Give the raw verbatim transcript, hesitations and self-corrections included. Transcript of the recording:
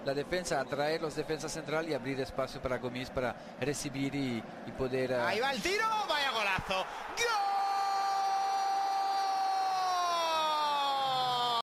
la defensa, atraer los defensas central y abrir espacio para Gomis para recibir y, y poder... Uh... Ahí va el tiro, vaya golazo. ¡Gol!